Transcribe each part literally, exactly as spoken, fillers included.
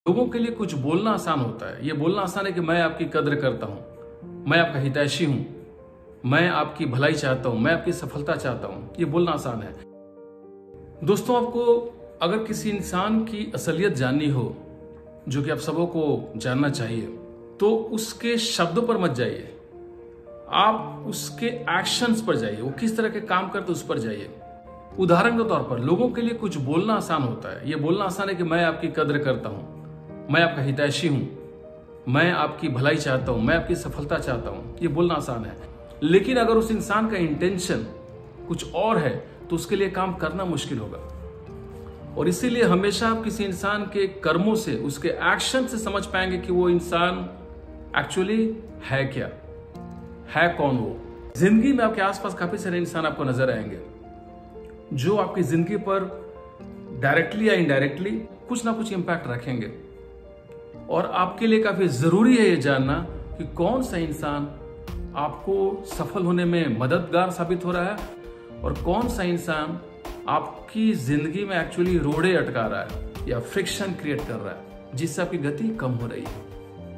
लोगों के लिए कुछ बोलना आसान होता है। ये बोलना आसान है कि मैं आपकी कद्र करता हूं, मैं आपका हितैषी हूं, मैं आपकी भलाई चाहता हूं, मैं आपकी सफलता चाहता हूं। ये बोलना आसान है। दोस्तों, आपको अगर किसी इंसान की असलियत जाननी हो, जो कि आप सबों को जानना चाहिए, तो उसके शब्दों पर मत जाइए, आप उसके एक्शंस पर जाइए। वो किस तरह के काम करते उस पर जाइए। उदाहरण के तौर पर, लोगों के लिए कुछ बोलना आसान होता है। ये बोलना आसान है कि मैं आपकी कद्र करता हूं, मैं आपका हितैषी हूं, मैं आपकी भलाई चाहता हूं, मैं आपकी सफलता चाहता हूं। ये बोलना आसान है। लेकिन अगर उस इंसान का इंटेंशन कुछ और है तो उसके लिए काम करना मुश्किल होगा। और इसीलिए हमेशा आप किसी इंसान के कर्मों से, उसके एक्शन से समझ पाएंगे कि वो इंसान एक्चुअली है क्या, है कौन वो। जिंदगी में आपके आसपास काफी सारे इंसान आपको नजर आएंगे जो आपकी जिंदगी पर डायरेक्टली या इनडायरेक्टली कुछ ना कुछ इंपैक्ट रखेंगे। और आपके लिए काफी जरूरी है ये जानना कि कौन सा इंसान आपको सफल होने में मददगार साबित हो रहा है और कौन सा इंसान आपकी जिंदगी में एक्चुअली रोड़े अटका रहा है या फ्रिक्शन क्रिएट कर रहा है, जिससे आपकी गति कम हो रही है।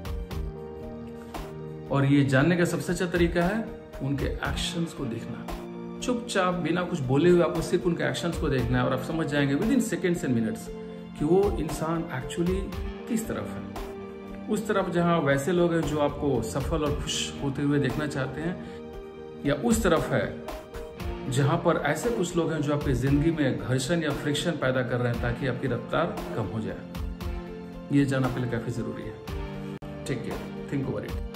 और ये जानने का सबसे अच्छा तरीका है उनके एक्शंस को देखना। चुपचाप बिना कुछ बोले हुए आपको सिर्फ उनके एक्शंस को देखना है और आप समझ जाएंगे with in seconds and minutes कि वो इंसान एक्चुअली किस तरफ है। उस तरफ जहां वैसे लोग हैं जो आपको सफल और खुश होते हुए देखना चाहते हैं, या उस तरफ है जहां पर ऐसे कुछ लोग हैं जो आपकी जिंदगी में घर्षण या फ्रिक्शन पैदा कर रहे हैं ताकि आपकी रफ्तार कम हो जाए। ये जानना आपके लिए काफी जरूरी है। Take care, think over it.